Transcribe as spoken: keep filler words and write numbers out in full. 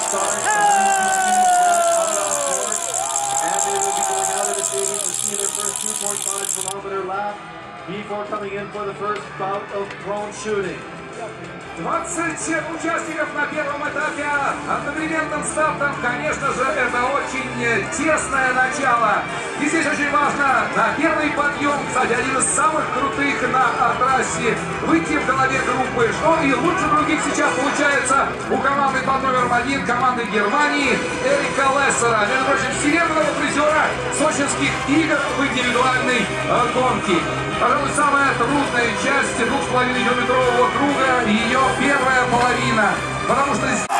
start. And they will be going out of the stadium to see their first two point five kilometer lap before coming in for the first bout of prone shooting. двадцать участников на первом этапе одновременным стартом. Конечно же, это очень тесное начало. И здесь очень важно на первый подъем, кстати, один из самых крутых на трассе, выйти в голове группы. Что и лучше других сейчас получается у команды под номером один, команды Германии, Эрика Лессера. Между прочим, серебряного призера сочинских игр в индивидуальной гонке. Пожалуй, самая трудная часть двух с половиной километрового круга, ее первая половина. Потому что